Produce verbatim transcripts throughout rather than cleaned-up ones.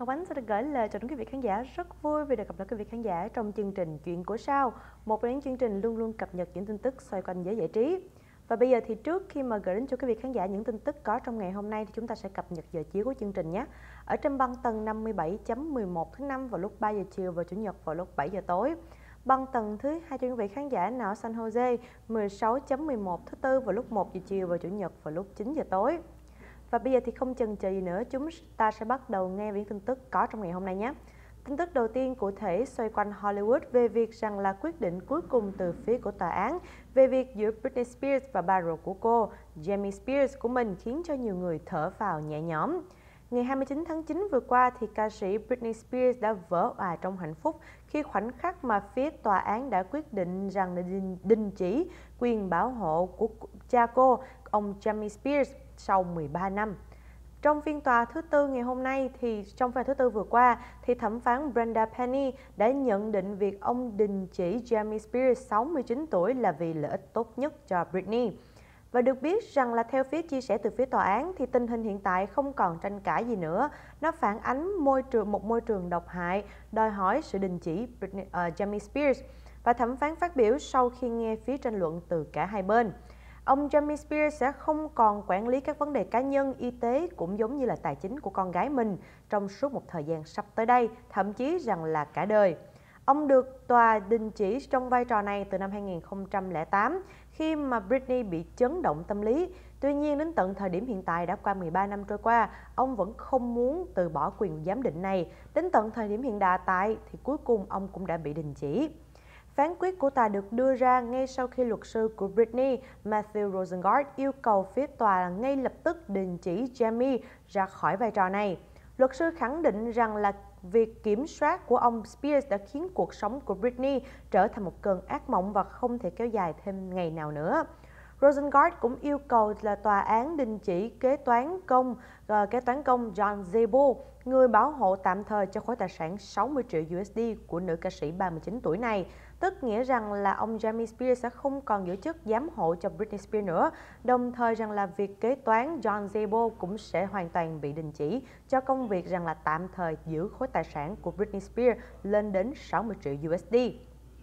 Ngọc Ánh sẽ được gửi lời chào đến quý vị khán giả. Rất vui vì được gặp lại quý vị khán giả trong chương trình Chuyện của Sao, một trong những chương trình luôn luôn cập nhật những tin tức xoay quanh giới giải trí. Và bây giờ thì trước khi mà gửi đến cho quý vị khán giả những tin tức có trong ngày hôm nay thì chúng ta sẽ cập nhật giờ chiếu của chương trình nhé. Ở trên băng tần năm mươi bảy chấm mười một tháng năm vào lúc ba giờ chiều và chủ nhật vào lúc bảy giờ tối. Băng tần thứ hai cho quý vị khán giả nào ở San Jose mười sáu chấm mười một thứ tư vào lúc một giờ chiều và chủ nhật vào lúc chín giờ tối. Và bây giờ thì không chần chờ gì nữa, chúng ta sẽ bắt đầu nghe những tin tức có trong ngày hôm nay nhé. Tin tức đầu tiên cụ thể xoay quanh Hollywood về việc rằng là quyết định cuối cùng từ phía của tòa án về việc giữa Britney Spears và ba ruột của cô, Jamie Spears của mình khiến cho nhiều người thở phào nhẹ nhõm. Ngày hai mươi chín tháng chín vừa qua thì ca sĩ Britney Spears đã vỡ òa trong hạnh phúc khi khoảnh khắc mà phía tòa án đã quyết định rằng là đình, đình chỉ quyền bảo hộ của cha cô, ông Jamie Spears sau mười ba năm. Trong phiên tòa thứ tư ngày hôm nay thì trong phiên thứ tư vừa qua thì thẩm phán Brenda Penny đã nhận định việc ông đình chỉ Jamie Spears sáu mươi chín tuổi là vì lợi ích tốt nhất cho Britney. Và được biết rằng là theo phía chia sẻ từ phía tòa án thì tình hình hiện tại không còn tranh cãi gì nữa. Nó phản ánh môi trường một môi trường độc hại, đòi hỏi sự đình chỉ Britney, uh, Jamie Spears. Và thẩm phán phát biểu sau khi nghe phía tranh luận từ cả hai bên. Ông Jamie Spears sẽ không còn quản lý các vấn đề cá nhân, y tế cũng giống như là tài chính của con gái mình trong suốt một thời gian sắp tới đây, thậm chí rằng là cả đời. Ông được tòa đình chỉ trong vai trò này từ năm hai nghìn không trăm lẻ tám khi mà Britney bị chấn động tâm lý. Tuy nhiên đến tận thời điểm hiện tại đã qua mười ba năm trôi qua, ông vẫn không muốn từ bỏ quyền giám định này. Đến tận thời điểm hiện tại thì cuối cùng ông cũng đã bị đình chỉ. Phán quyết của tòa được đưa ra ngay sau khi luật sư của Britney, Matthew Rosengart, yêu cầu phía tòa ngay lập tức đình chỉ Jamie ra khỏi vai trò này. Luật sư khẳng định rằng là việc kiểm soát của ông Spears đã khiến cuộc sống của Britney trở thành một cơn ác mộng và không thể kéo dài thêm ngày nào nữa. Rosengart cũng yêu cầu là tòa án đình chỉ kế toán công uh, kế toán công John Zebo, người bảo hộ tạm thời cho khối tài sản sáu mươi triệu u ét đê của nữ ca sĩ ba mươi chín tuổi này. Tức nghĩa rằng là ông Jamie Spears sẽ không còn giữ chức giám hộ cho Britney Spears nữa, đồng thời rằng là việc kế toán John Zebo cũng sẽ hoàn toàn bị đình chỉ cho công việc rằng là tạm thời giữ khối tài sản của Britney Spears lên đến sáu mươi triệu u ét đê.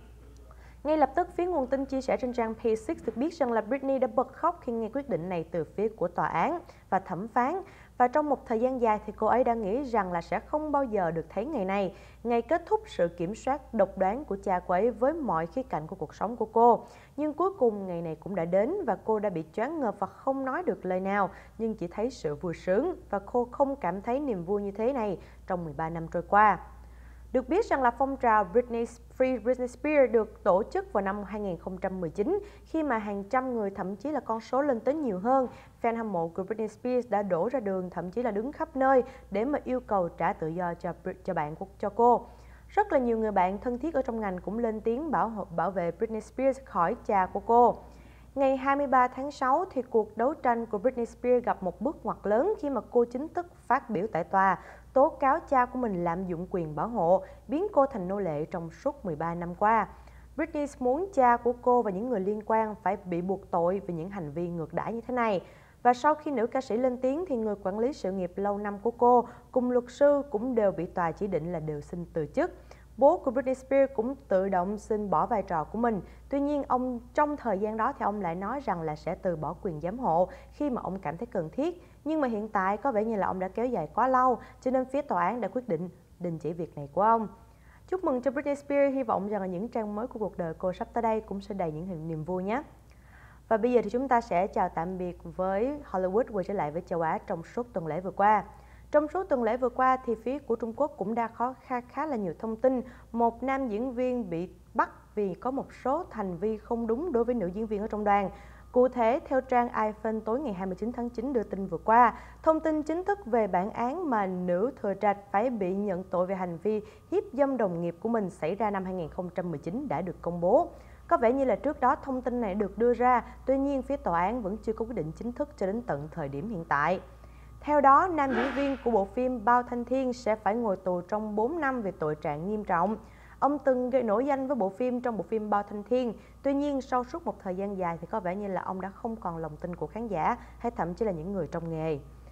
Ngay lập tức, phía nguồn tin chia sẻ trên trang page sáu được biết rằng là Britney đã bật khóc khi nghe quyết định này từ phía của tòa án và thẩm phán. Và trong một thời gian dài thì cô ấy đã nghĩ rằng là sẽ không bao giờ được thấy ngày này, ngày kết thúc sự kiểm soát độc đoán của cha cô ấy với mọi khía cạnh của cuộc sống của cô. Nhưng cuối cùng ngày này cũng đã đến và cô đã bị choáng ngợp và không nói được lời nào, nhưng chỉ thấy sự vui sướng và cô không cảm thấy niềm vui như thế này trong mười ba năm trôi qua. Được biết rằng là phong trào Britney Free Britney Spears được tổ chức vào năm hai nghìn không trăm mười chín khi mà hàng trăm người, thậm chí là con số lên tới nhiều hơn, fan hâm mộ của Britney Spears đã đổ ra đường, thậm chí là đứng khắp nơi để mà yêu cầu trả tự do cho cho bạn của cho cô. Rất là nhiều người bạn thân thiết ở trong ngành cũng lên tiếng bảo hộ, bảo vệ Britney Spears khỏi cha của cô. Ngày hai mươi ba tháng sáu thì cuộc đấu tranh của Britney Spears gặp một bước ngoặt lớn khi mà cô chính thức phát biểu tại tòa, tố cáo cha của mình lạm dụng quyền bảo hộ, biến cô thành nô lệ trong suốt mười ba năm qua. Britney muốn cha của cô và những người liên quan phải bị buộc tội vì những hành vi ngược đãi như thế này. Và sau khi nữ ca sĩ lên tiếng thì người quản lý sự nghiệp lâu năm của cô cùng luật sư cũng đều bị tòa chỉ định là đều xin từ chức. Bố của Britney Spears cũng tự động xin bỏ vai trò của mình. Tuy nhiên, ông trong thời gian đó thì ông lại nói rằng là sẽ từ bỏ quyền giám hộ khi mà ông cảm thấy cần thiết. Nhưng mà hiện tại có vẻ như là ông đã kéo dài quá lâu, cho nên phía tòa án đã quyết định đình chỉ việc này của ông. Chúc mừng cho Britney Spears, hy vọng rằng là những trang mới của cuộc đời cô sắp tới đây cũng sẽ đầy những niềm vui nhé. Và bây giờ thì chúng ta sẽ chào tạm biệt với Hollywood, quay trở lại với châu Á trong suốt tuần lễ vừa qua. Trong suốt tuần lễ vừa qua thì phía của Trung Quốc cũng đã có khá, khá là nhiều thông tin. Một nam diễn viên bị bắt vì có một số hành vi không đúng đối với nữ diễn viên ở trong đoàn. Cụ thể, theo trang iPhone tối ngày hai mươi chín tháng chín đưa tin vừa qua, thông tin chính thức về bản án mà nữ thừa trạch phải bị nhận tội về hành vi hiếp dâm đồng nghiệp của mình xảy ra năm hai nghìn không trăm mười chín đã được công bố. Có vẻ như là trước đó thông tin này được đưa ra, tuy nhiên phía tòa án vẫn chưa có quyết định chính thức cho đến tận thời điểm hiện tại. Theo đó, nam diễn viên của bộ phim Bao Thanh Thiên sẽ phải ngồi tù trong bốn năm về tội trạng nghiêm trọng. Ông từng gây nổi danh với bộ phim trong bộ phim Bao Thanh Thiên, tuy nhiên sau suốt một thời gian dài thì có vẻ như là ông đã không còn lòng tin của khán giả hay thậm chí là những người trong nghề.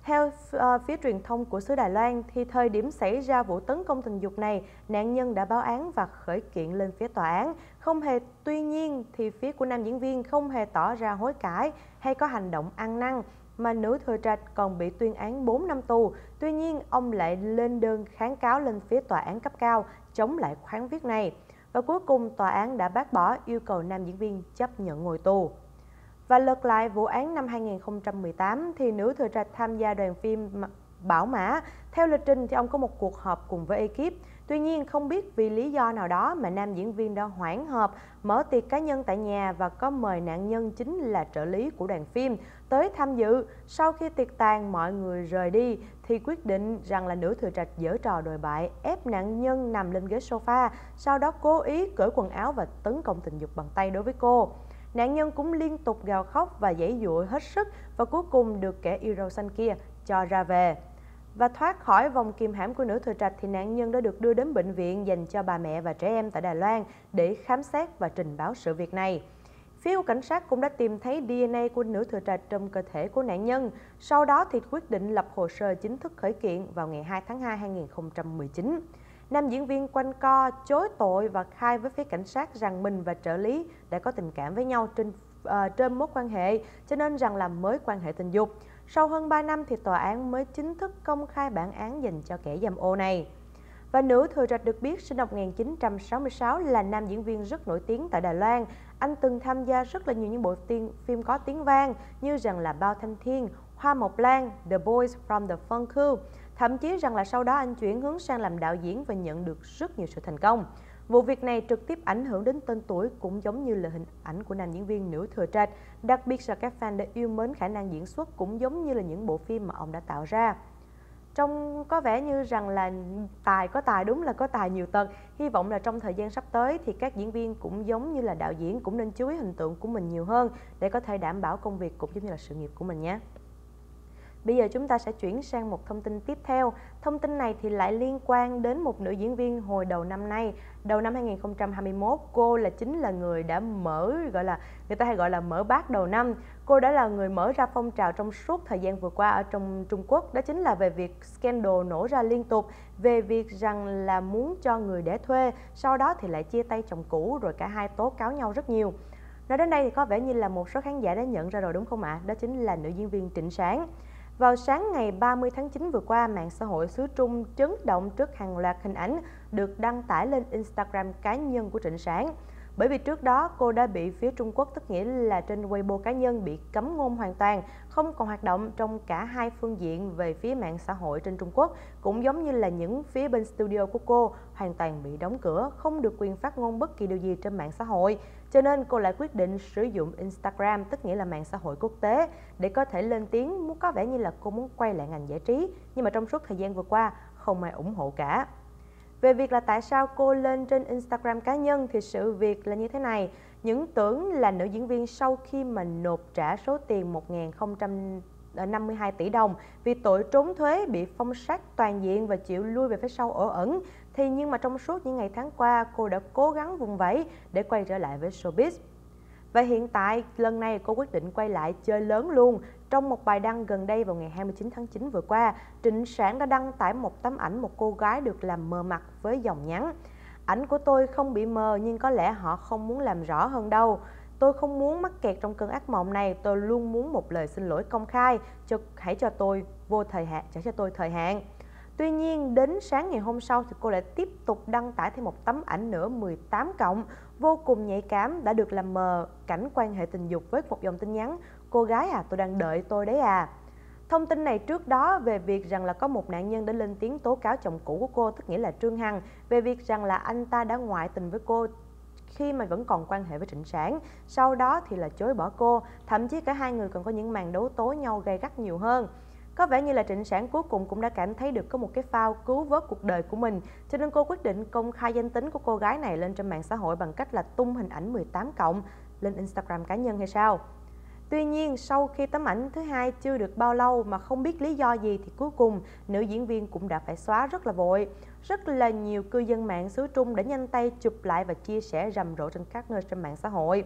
Theo uh, phía truyền thông của xứ Đài Loan, thì thời điểm xảy ra vụ tấn công tình dục này, nạn nhân đã báo án và khởi kiện lên phía tòa án. Không hề, tuy nhiên, thì phía của nam diễn viên không hề tỏ ra hối cải hay có hành động ăn năn, mà nữ thừa trạch còn bị tuyên án bốn năm tù. Tuy nhiên, ông lại lên đơn kháng cáo lên phía tòa án cấp cao chống lại phán quyết này. Và cuối cùng, tòa án đã bác bỏ yêu cầu nam diễn viên chấp nhận ngồi tù. Và lật lại vụ án năm hai nghìn không trăm mười tám, thì nữ thừa trạch tham gia đoàn phim Bảo Mã. Theo lịch trình thì ông có một cuộc họp cùng với ekip. Tuy nhiên, không biết vì lý do nào đó mà nam diễn viên đã hoãn họp, mở tiệc cá nhân tại nhà và có mời nạn nhân chính là trợ lý của đoàn phim tới tham dự. Sau khi tiệc tàn, mọi người rời đi thì quyết định rằng là nữ thừa trạch giở trò đồi bại, ép nạn nhân nằm lên ghế sofa, sau đó cố ý cởi quần áo và tấn công tình dục bằng tay đối với cô. Nạn nhân cũng liên tục gào khóc và giãy giụa hết sức và cuối cùng được kẻ yêu râu xanh kia cho ra về. Và thoát khỏi vòng kìm hãm của nữ thừa trạch thì nạn nhân đã được đưa đến bệnh viện dành cho bà mẹ và trẻ em tại Đài Loan để khám xét và trình báo sự việc này. Phía của cảnh sát cũng đã tìm thấy đê en a của nữ thừa trạch trong cơ thể của nạn nhân. Sau đó thì quyết định lập hồ sơ chính thức khởi kiện vào ngày hai tháng hai năm hai nghìn không trăm mười chín. Nam diễn viên quanh co chối tội và khai với phía cảnh sát rằng mình và trợ lý đã có tình cảm với nhau trên uh, trên mối quan hệ, cho nên rằng là mới quan hệ tình dục. Sau hơn ba năm thì tòa án mới chính thức công khai bản án dành cho kẻ dâm ô này. Và nữ thừa trạch được biết sinh năm một nghìn chín trăm sáu mươi sáu là nam diễn viên rất nổi tiếng tại Đài Loan. Anh từng tham gia rất là nhiều những bộ phim, phim có tiếng vang như rằng là Bao Thanh Thiên, Hoa Mộc Lan, The Boys from the Fun Crew. Thậm chí rằng là sau đó anh chuyển hướng sang làm đạo diễn và nhận được rất nhiều sự thành công. Vụ việc này trực tiếp ảnh hưởng đến tên tuổi cũng giống như là hình ảnh của nam diễn viên nữ thừa trạch. Đặc biệt là các fan đã yêu mến khả năng diễn xuất cũng giống như là những bộ phim mà ông đã tạo ra. Trông có vẻ như rằng là tài có tài, đúng là có tài nhiều tật. Hy vọng là trong thời gian sắp tới thì các diễn viên cũng giống như là đạo diễn cũng nên chú ý hình tượng của mình nhiều hơn để có thể đảm bảo công việc cũng giống như là sự nghiệp của mình nhé. Bây giờ chúng ta sẽ chuyển sang một thông tin tiếp theo. Thông tin này thì lại liên quan đến một nữ diễn viên hồi đầu năm nay. Đầu năm hai nghìn không trăm hai mươi mốt, cô là chính là người đã mở, gọi là người ta hay gọi là mở bát đầu năm. Cô đã là người mở ra phong trào trong suốt thời gian vừa qua ở trong Trung Quốc. Đó chính là về việc scandal nổ ra liên tục, về việc rằng là muốn cho người để thuê, sau đó thì lại chia tay chồng cũ, rồi cả hai tố cáo nhau rất nhiều. Nói đến đây thì có vẻ như là một số khán giả đã nhận ra rồi đúng không ạ? Đó chính là nữ diễn viên Trịnh Sáng. Vào sáng ngày ba mươi tháng chín vừa qua, mạng xã hội xứ Trung chấn động trước hàng loạt hình ảnh được đăng tải lên Instagram cá nhân của Trịnh Sáng. Bởi vì trước đó cô đã bị phía Trung Quốc, tức nghĩa là trên Weibo cá nhân, bị cấm ngôn hoàn toàn, không còn hoạt động trong cả hai phương diện về phía mạng xã hội trên Trung Quốc, cũng giống như là những phía bên studio của cô hoàn toàn bị đóng cửa, không được quyền phát ngôn bất kỳ điều gì trên mạng xã hội. Cho nên cô lại quyết định sử dụng Instagram, tức nghĩa là mạng xã hội quốc tế, để có thể lên tiếng, muốn có vẻ như là cô muốn quay lại ngành giải trí, nhưng mà trong suốt thời gian vừa qua không ai ủng hộ cả. Về việc là tại sao cô lên trên Instagram cá nhân thì sự việc là như thế này. Những tưởng là nữ diễn viên sau khi mà nộp trả số tiền một nghìn không trăm năm mươi hai tỷ đồng vì tội trốn thuế, bị phong sát toàn diện và chịu lui về phía sau ổ ẩn, thì nhưng mà trong suốt những ngày tháng qua cô đã cố gắng vùng vẫy để quay trở lại với showbiz. Và hiện tại lần này cô quyết định quay lại chơi lớn luôn. Trong một bài đăng gần đây vào ngày hai mươi chín tháng chín vừa qua, Trịnh Sáng đã đăng tải một tấm ảnh một cô gái được làm mờ mặt với dòng nhắn: "Ảnh của tôi không bị mờ nhưng có lẽ họ không muốn làm rõ hơn đâu. Tôi không muốn mắc kẹt trong cơn ác mộng này, tôi luôn muốn một lời xin lỗi công khai, cho, hãy cho tôi vô thời hạn, trả cho tôi thời hạn." Tuy nhiên, đến sáng ngày hôm sau thì cô lại tiếp tục đăng tải thêm một tấm ảnh nữa mười tám cộng, vô cùng nhạy cảm, đã được làm mờ cảnh quan hệ tình dục với một dòng tin nhắn: "Cô gái à, tôi đang đợi tôi đấy à." Thông tin này trước đó về việc rằng là có một nạn nhân đã lên tiếng tố cáo chồng cũ của cô, tức nghĩa là Trương Hằng, về việc rằng là anh ta đã ngoại tình với cô khi mà vẫn còn quan hệ với Trịnh Sáng, sau đó thì là chối bỏ cô, thậm chí cả hai người còn có những màn đấu tố nhau gay gắt nhiều hơn. Có vẻ như là Trịnh Sáng cuối cùng cũng đã cảm thấy được có một cái phao cứu vớt cuộc đời của mình, cho nên cô quyết định công khai danh tính của cô gái này lên trên mạng xã hội bằng cách là tung hình ảnh mười tám cộng lên Instagram cá nhân hay sao. Tuy nhiên, sau khi tấm ảnh thứ hai chưa được bao lâu mà không biết lý do gì thì cuối cùng nữ diễn viên cũng đã phải xóa rất là vội. Rất là nhiều cư dân mạng xứ Trung đã nhanh tay chụp lại và chia sẻ rầm rộ trên các nơi trên mạng xã hội.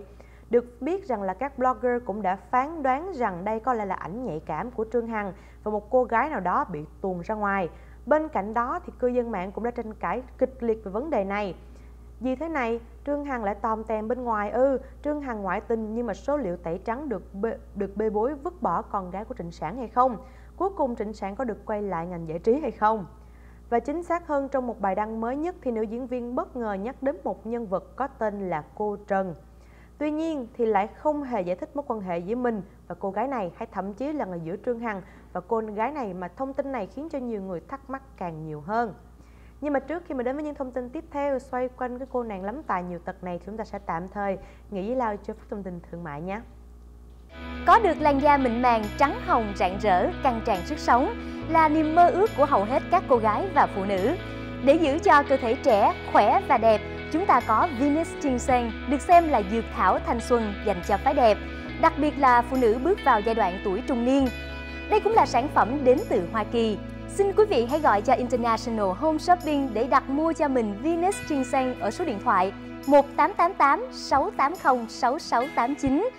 Được biết rằng là các blogger cũng đã phán đoán rằng đây có lẽ là ảnh nhạy cảm của Trương Hằng và một cô gái nào đó bị tuồn ra ngoài. Bên cạnh đó thì cư dân mạng cũng đã tranh cãi kịch liệt về vấn đề này. Vì thế này, Trương Hằng lại tòm tèm bên ngoài ư, ừ, Trương Hằng ngoại tình nhưng mà số liệu tẩy trắng được bê, được bê bối vứt bỏ con gái của Trịnh Sản hay không? Cuối cùng Trịnh Sản có được quay lại ngành giải trí hay không? Và chính xác hơn, trong một bài đăng mới nhất thì nữ diễn viên bất ngờ nhắc đến một nhân vật có tên là cô Trần. Tuy nhiên thì lại không hề giải thích mối quan hệ giữa mình và cô gái này, hay thậm chí là giữa Trương Hằng và cô gái này, mà thông tin này khiến cho nhiều người thắc mắc càng nhiều hơn. Nhưng mà trước khi mà đến với những thông tin tiếp theo xoay quanh cái cô nàng lắm tài nhiều tật này, chúng ta sẽ tạm thời nghỉ lao cho phát thông tin thương mại nhé. Có được làn da mịn màng, trắng hồng, rạng rỡ, căng tràn sức sống là niềm mơ ước của hầu hết các cô gái và phụ nữ. Để giữ cho cơ thể trẻ, khỏe và đẹp, chúng ta có Venus Ginseng, được xem là dược thảo thanh xuân dành cho phái đẹp, đặc biệt là phụ nữ bước vào giai đoạn tuổi trung niên. Đây cũng là sản phẩm đến từ Hoa Kỳ. Xin quý vị hãy gọi cho International Home Shopping để đặt mua cho mình Venus Ginseng ở số điện thoại một tám tám tám sáu tám không sáu sáu tám chín.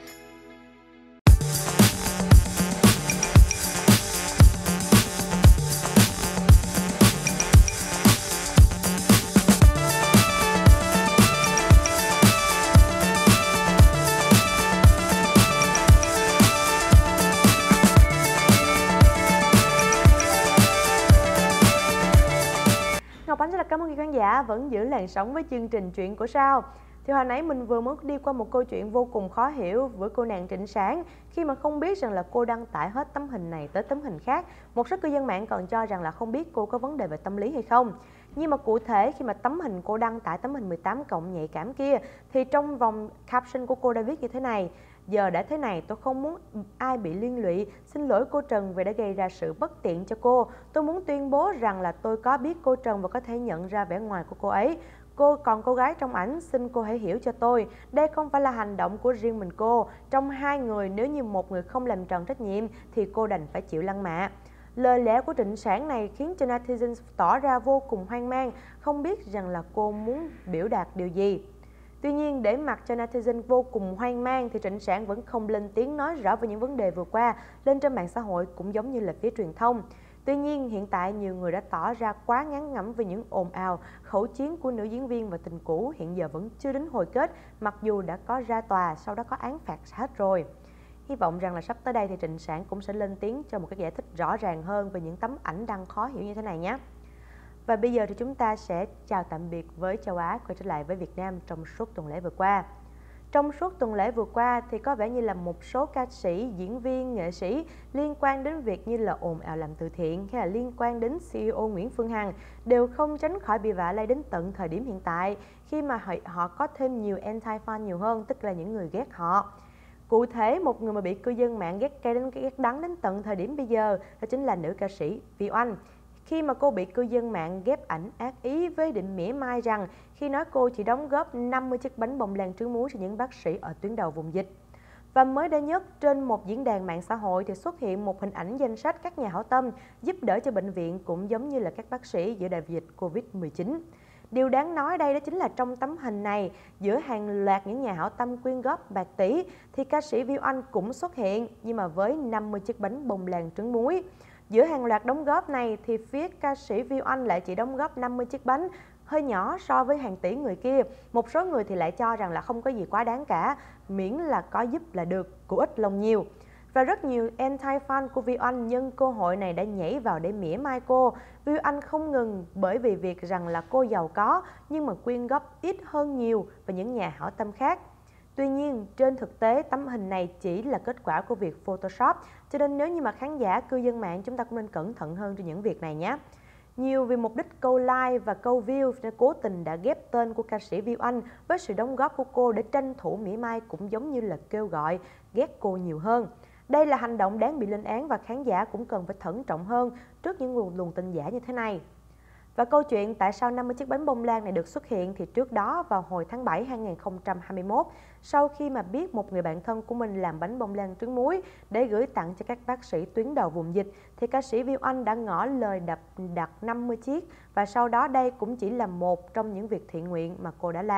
Ngọc Ánh rất là cảm ơn quý khán giả vẫn giữ làn sóng với chương trình Chuyện của Sao. Thì hồi nãy mình vừa mới đi qua một câu chuyện vô cùng khó hiểu với cô nàng Trịnh Sản khi mà không biết rằng là cô đăng tải hết tấm hình này tới tấm hình khác. Một số cư dân mạng còn cho rằng là không biết cô có vấn đề về tâm lý hay không. Nhưng mà cụ thể khi mà tấm hình cô đăng tải tấm hình mười tám cộng nhạy cảm kia thì trong vòng caption của cô đã viết như thế này: giờ đã thế này tôi không muốn ai bị liên lụy, xin lỗi cô Trần vì đã gây ra sự bất tiện cho cô. Tôi muốn tuyên bố rằng là tôi có biết cô Trần và có thể nhận ra vẻ ngoài của cô ấy. Cô còn cô gái trong ảnh, xin cô hãy hiểu cho tôi, đây không phải là hành động của riêng mình cô. Trong hai người, nếu như một người không làm tròn trách nhiệm thì cô đành phải chịu lăng mạ. Lời lẽ của Trịnh Sản này khiến cho netizens tỏ ra vô cùng hoang mang, không biết rằng là cô muốn biểu đạt điều gì. Tuy nhiên, để mặc cho netizen vô cùng hoang mang thì Trịnh Sản vẫn không lên tiếng nói rõ về những vấn đề vừa qua lên trên mạng xã hội, cũng giống như là phía truyền thông. Tuy nhiên, hiện tại nhiều người đã tỏ ra quá ngán ngẩm về những ồn ào, khẩu chiến của nữ diễn viên và tình cũ hiện giờ vẫn chưa đến hồi kết, mặc dù đã có ra tòa, sau đó có án phạt hết rồi. Hy vọng rằng là sắp tới đây thì Trịnh Sản cũng sẽ lên tiếng cho một cái giải thích rõ ràng hơn về những tấm ảnh đăng khó hiểu như thế này nhé. Và bây giờ thì chúng ta sẽ chào tạm biệt với châu Á, quay trở lại với Việt Nam trong suốt tuần lễ vừa qua. Trong suốt tuần lễ vừa qua thì có vẻ như là một số ca sĩ, diễn viên, nghệ sĩ liên quan đến việc như là ồn ào làm từ thiện hay là liên quan đến xê e ô Nguyễn Phương Hằng đều không tránh khỏi bị vạ lây đến tận thời điểm hiện tại, khi mà họ, họ có thêm nhiều anti-fan nhiều hơn, tức là những người ghét họ. Cụ thể, một người mà bị cư dân mạng ghét cay đến ghét đắng đến tận thời điểm bây giờ đó chính là nữ ca sĩ Vi Oanh. Khi mà cô bị cư dân mạng ghép ảnh ác ý với định mỉa mai rằng khi nói cô chỉ đóng góp năm mươi chiếc bánh bông lan trứng muối cho những bác sĩ ở tuyến đầu vùng dịch. Và mới đây nhất, trên một diễn đàn mạng xã hội thì xuất hiện một hình ảnh danh sách các nhà hảo tâm giúp đỡ cho bệnh viện cũng giống như là các bác sĩ giữa đại dịch Covid mười chín. Điều đáng nói đây đó chính là trong tấm hình này, giữa hàng loạt những nhà hảo tâm quyên góp bạc tỷ thì ca sĩ Vi Oanh cũng xuất hiện, nhưng mà với năm mươi chiếc bánh bông lan trứng muối. Giữa hàng loạt đóng góp này thì phía ca sĩ Vi Oanh lại chỉ đóng góp năm mươi chiếc bánh, hơi nhỏ so với hàng tỷ người kia. Một số người thì lại cho rằng là không có gì quá đáng cả, miễn là có giúp là được, của ít lòng nhiều. Và rất nhiều anti-fan của Vi Oanh nhân cơ hội này đã nhảy vào để mỉa mai cô. Vi Oanh không ngừng bởi vì việc rằng là cô giàu có nhưng mà quyên góp ít hơn nhiều và những nhà hảo tâm khác. Tuy nhiên, trên thực tế tấm hình này chỉ là kết quả của việc Photoshop, cho nên nếu như mà khán giả, cư dân mạng chúng ta cũng nên cẩn thận hơn trên những việc này nhé. Nhiều vì mục đích câu like và câu view nên cố tình đã ghép tên của ca sĩ Vi Oanh với sự đóng góp của cô để tranh thủ mỉa mai, cũng giống như là kêu gọi ghét cô nhiều hơn. Đây là hành động đáng bị lên án và khán giả cũng cần phải thận trọng hơn trước những nguồn luồng tin giả như thế này. Và câu chuyện tại sao năm mươi chiếc bánh bông lan này được xuất hiện thì trước đó vào hồi tháng bảy năm hai nghìn không trăm hai mươi mốt, sau khi mà biết một người bạn thân của mình làm bánh bông lan trứng muối để gửi tặng cho các bác sĩ tuyến đầu vùng dịch, thì ca sĩ Vi Oanh đã ngỏ lời đập đặt năm mươi chiếc và sau đó đây cũng chỉ là một trong những việc thiện nguyện mà cô đã làm.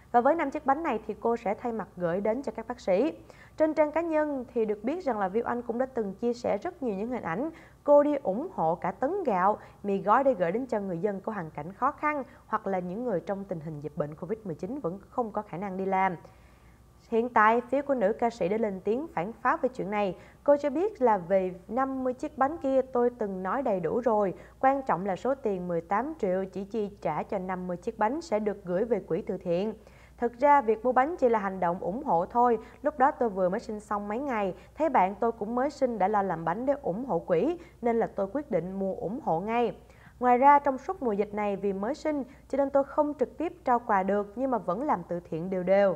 Và với năm chiếc bánh này thì cô sẽ thay mặt gửi đến cho các bác sĩ. Trên trang cá nhân thì được biết rằng là Viu Anh cũng đã từng chia sẻ rất nhiều những hình ảnh cô đi ủng hộ cả tấn gạo, mì gói để gửi đến cho người dân có hoàn cảnh khó khăn hoặc là những người trong tình hình dịch bệnh Covid mười chín vẫn không có khả năng đi làm. Hiện tại, phía của nữ ca sĩ đã lên tiếng phản pháo về chuyện này. Cô cho biết là về năm mươi chiếc bánh kia tôi từng nói đầy đủ rồi. Quan trọng là số tiền mười tám triệu chỉ chi trả cho năm mươi chiếc bánh sẽ được gửi về quỹ từ thiện. Thực ra, việc mua bánh chỉ là hành động ủng hộ thôi. Lúc đó tôi vừa mới sinh xong mấy ngày, thấy bạn tôi cũng mới sinh đã lo làm bánh để ủng hộ quỹ, nên là tôi quyết định mua ủng hộ ngay. Ngoài ra, trong suốt mùa dịch này vì mới sinh, cho nên tôi không trực tiếp trao quà được nhưng mà vẫn làm từ thiện đều đều.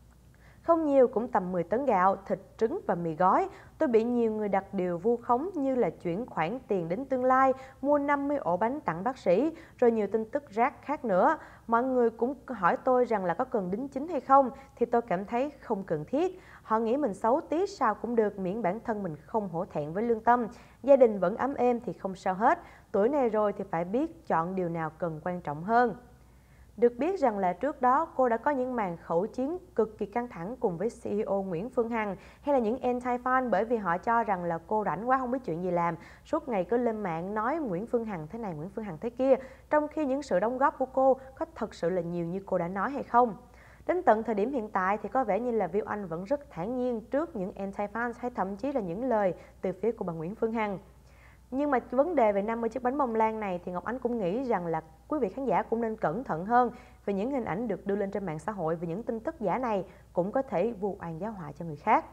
Không nhiều, cũng tầm mười tấn gạo, thịt, trứng và mì gói. Tôi bị nhiều người đặt điều vu khống như là chuyển khoản tiền đến Tương Lai, mua năm mươi ổ bánh tặng bác sĩ, rồi nhiều tin tức rác khác nữa. Mọi người cũng hỏi tôi rằng là có cần đính chính hay không, thì tôi cảm thấy không cần thiết. Họ nghĩ mình xấu tí sao cũng được, miễn bản thân mình không hổ thẹn với lương tâm. Gia đình vẫn ấm êm thì không sao hết. Tuổi này rồi thì phải biết chọn điều nào cần quan trọng hơn. Được biết rằng là trước đó cô đã có những màn khẩu chiến cực kỳ căng thẳng cùng với xê e ô Nguyễn Phương Hằng hay là những anti-fan bởi vì họ cho rằng là cô rảnh quá không biết chuyện gì làm, suốt ngày cứ lên mạng nói Nguyễn Phương Hằng thế này, Nguyễn Phương Hằng thế kia, trong khi những sự đóng góp của cô có thật sự là nhiều như cô đã nói hay không. Đến tận thời điểm hiện tại thì có vẻ như là Viu Anh vẫn rất thản nhiên trước những anti-fans hay thậm chí là những lời từ phía của bà Nguyễn Phương Hằng. Nhưng mà vấn đề về năm mươi chiếc bánh bông lan này thì Ngọc Ánh cũng nghĩ rằng là quý vị khán giả cũng nên cẩn thận hơn vì những hình ảnh được đưa lên trên mạng xã hội về những tin tức giả này cũng có thể vu oan giá họa cho người khác.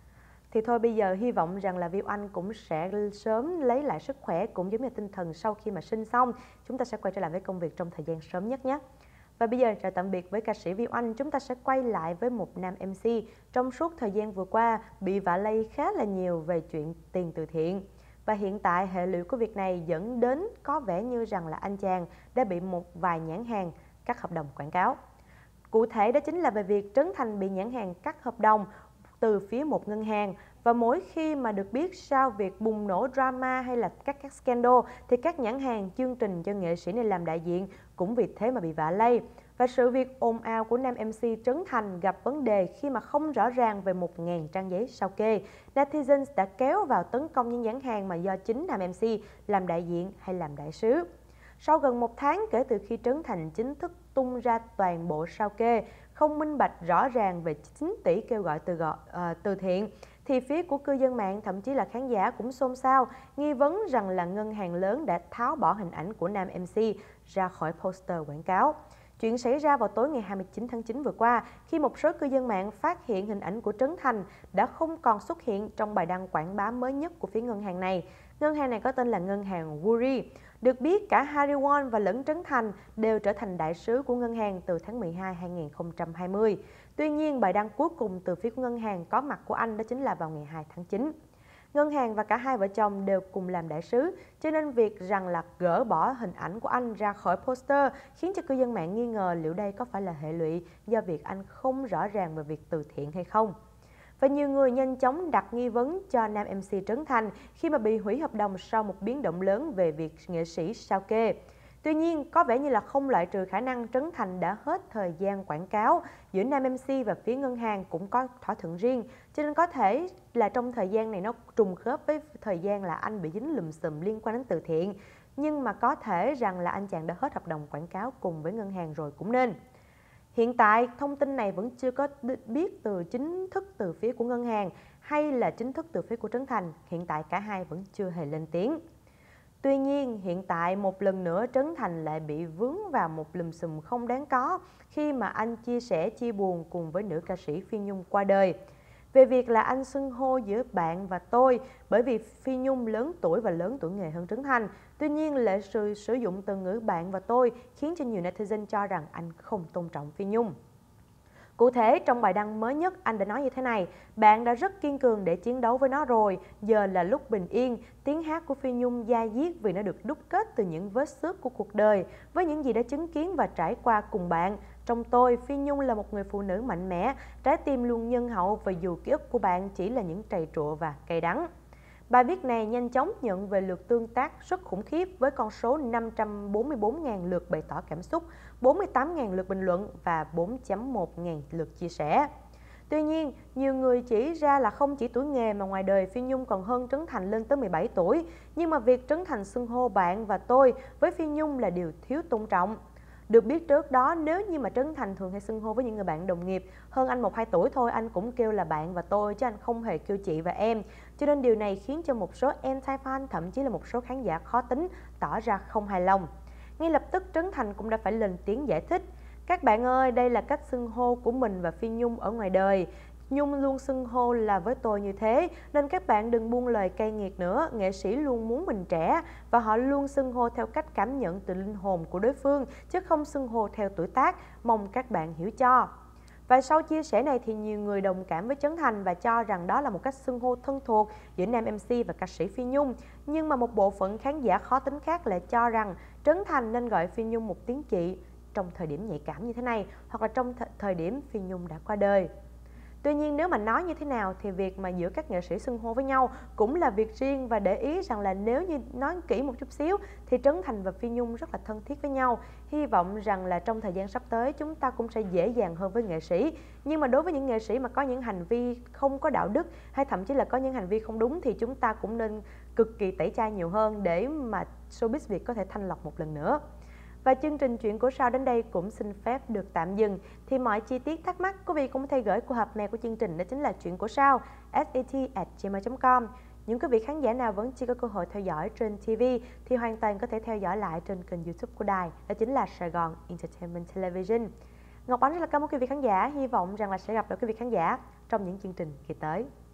Thì thôi bây giờ hy vọng rằng là Viu Anh cũng sẽ sớm lấy lại sức khỏe cũng giống như tinh thần sau khi mà sinh xong. Chúng ta sẽ quay trở lại với công việc trong thời gian sớm nhất nhé. Và bây giờ chào tạm biệt với ca sĩ Viu Anh, chúng ta sẽ quay lại với một nam em xê trong suốt thời gian vừa qua bị vạ lây khá là nhiều về chuyện tiền từ thiện. Và hiện tại hệ lụy của việc này dẫn đến có vẻ như rằng là anh chàng đã bị một vài nhãn hàng cắt hợp đồng quảng cáo. Cụ thể đó chính là về việc Trấn Thành bị nhãn hàng cắt hợp đồng từ phía một ngân hàng. Và mỗi khi mà được biết sau việc bùng nổ drama hay là các, các scandal thì các nhãn hàng chương trình cho nghệ sĩ này làm đại diện cũng vì thế mà bị vạ lây. Và sự việc ồn ào của nam em xê Trấn Thành gặp vấn đề khi mà không rõ ràng về một nghìn trang giấy sao kê. Netizens đã kéo vào tấn công những nhãn hàng mà do chính nam em xê làm đại diện hay làm đại sứ. Sau gần một tháng kể từ khi Trấn Thành chính thức tung ra toàn bộ sao kê, không minh bạch rõ ràng về chín tỷ kêu gọi từ, gọi, uh, từ thiện, thì phía của cư dân mạng thậm chí là khán giả cũng xôn xao, nghi vấn rằng là ngân hàng lớn đã tháo bỏ hình ảnh của nam em xê ra khỏi poster quảng cáo. Chuyện xảy ra vào tối ngày hai mươi chín tháng chín vừa qua khi một số cư dân mạng phát hiện hình ảnh của Trấn Thành đã không còn xuất hiện trong bài đăng quảng bá mới nhất của phía ngân hàng này. Ngân hàng này có tên là ngân hàng Woori. Được biết cả Harry Won và lẫn Trấn Thành đều trở thành đại sứ của ngân hàng từ tháng mười hai năm hai nghìn không trăm hai mươi. Tuy nhiên, bài đăng cuối cùng từ phía của ngân hàng có mặt của anh đó chính là vào ngày hai tháng chín. Ngân hàng và cả hai vợ chồng đều cùng làm đại sứ, cho nên việc rằng là gỡ bỏ hình ảnh của anh ra khỏi poster khiến cho cư dân mạng nghi ngờ liệu đây có phải là hệ lụy do việc anh không rõ ràng về việc từ thiện hay không. Và nhiều người nhanh chóng đặt nghi vấn cho nam em xê Trấn Thành khi mà bị hủy hợp đồng sau một biến động lớn về việc nghệ sĩ sao kê. Tuy nhiên, có vẻ như là không loại trừ khả năng Trấn Thành đã hết thời gian quảng cáo, giữa nam em xê và phía ngân hàng cũng có thỏa thuận riêng, cho nên có thể là trong thời gian này nó trùng khớp với thời gian là anh bị dính lùm xùm liên quan đến từ thiện. Nhưng mà có thể rằng là anh chàng đã hết hợp đồng quảng cáo cùng với ngân hàng rồi cũng nên. Hiện tại, thông tin này vẫn chưa có biết từ chính thức từ phía của ngân hàng hay là chính thức từ phía của Trấn Thành. Hiện tại cả hai vẫn chưa hề lên tiếng. Tuy nhiên, hiện tại một lần nữa Trấn Thành lại bị vướng vào một lùm xùm không đáng có khi mà anh chia sẻ chia buồn cùng với nữ ca sĩ Phi Nhung qua đời. Về việc là anh xưng hô giữa bạn và tôi bởi vì Phi Nhung lớn tuổi và lớn tuổi nghề hơn Trấn Thành. Tuy nhiên, lại sự sử dụng từ ngữ bạn và tôi khiến cho nhiều netizen cho rằng anh không tôn trọng Phi Nhung. Cụ thể, trong bài đăng mới nhất, anh đã nói như thế này: bạn đã rất kiên cường để chiến đấu với nó rồi, giờ là lúc bình yên. Tiếng hát của Phi Nhung da diết vì nó được đúc kết từ những vết xước của cuộc đời, với những gì đã chứng kiến và trải qua cùng bạn. Trong tôi, Phi Nhung là một người phụ nữ mạnh mẽ, trái tim luôn nhân hậu và dù ký ức của bạn chỉ là những trầy trụa và cay đắng. Bài viết này nhanh chóng nhận về lượt tương tác rất khủng khiếp với con số năm trăm bốn mươi bốn nghìn lượt bày tỏ cảm xúc, bốn mươi tám nghìn lượt bình luận và bốn phẩy một nghìn lượt chia sẻ. Tuy nhiên, nhiều người chỉ ra là không chỉ tuổi nghề mà ngoài đời Phi Nhung còn hơn Trấn Thành lên tới mười bảy tuổi, nhưng mà việc Trấn Thành xưng hô bạn và tôi với Phi Nhung là điều thiếu tôn trọng. Được biết trước đó, nếu như mà Trấn Thành thường hay xưng hô với những người bạn đồng nghiệp hơn anh một hai tuổi thôi, anh cũng kêu là bạn và tôi chứ anh không hề kêu chị và em. Cho nên điều này khiến cho một số anti-fan, thậm chí là một số khán giả khó tính, tỏ ra không hài lòng. Ngay lập tức Trấn Thành cũng đã phải lên tiếng giải thích. Các bạn ơi, đây là cách xưng hô của mình và Phi Nhung ở ngoài đời. Nhung luôn xưng hô là với tôi như thế, nên các bạn đừng buông lời cay nghiệt nữa. Nghệ sĩ luôn muốn mình trẻ và họ luôn xưng hô theo cách cảm nhận từ linh hồn của đối phương, chứ không xưng hô theo tuổi tác, mong các bạn hiểu cho. Và sau chia sẻ này thì nhiều người đồng cảm với Trấn Thành và cho rằng đó là một cách xưng hô thân thuộc giữa nam em xê và ca sĩ Phi Nhung. Nhưng mà một bộ phận khán giả khó tính khác lại cho rằng Trấn Thành nên gọi Phi Nhung một tiếng chị trong thời điểm nhạy cảm như thế này, hoặc là trong th thời điểm Phi Nhung đã qua đời. Tuy nhiên nếu mà nói như thế nào thì việc mà giữa các nghệ sĩ xưng hô với nhau cũng là việc riêng, và để ý rằng là nếu như nói kỹ một chút xíu thì Trấn Thành và Phi Nhung rất là thân thiết với nhau. Hy vọng rằng là trong thời gian sắp tới chúng ta cũng sẽ dễ dàng hơn với nghệ sĩ. Nhưng mà đối với những nghệ sĩ mà có những hành vi không có đạo đức hay thậm chí là có những hành vi không đúng thì chúng ta cũng nên cực kỳ tẩy chay nhiều hơn để mà showbiz Việt có thể thanh lọc một lần nữa. Và chương trình Chuyện của Sao đến đây cũng xin phép được tạm dừng. Thì mọi chi tiết thắc mắc quý vị cũng có thể gửi qua hộp mail của chương trình, đó chính là chuyện của sao s a t at gmail chấm com. Những quý vị khán giả nào vẫn chưa có cơ hội theo dõi trên ti vi thì hoàn toàn có thể theo dõi lại trên kênh YouTube của đài, đó chính là Sài Gòn Entertainment Television. Ngọc Ánh rất là cảm ơn quý vị khán giả, hy vọng rằng là sẽ gặp lại quý vị khán giả trong những chương trình kỳ tới.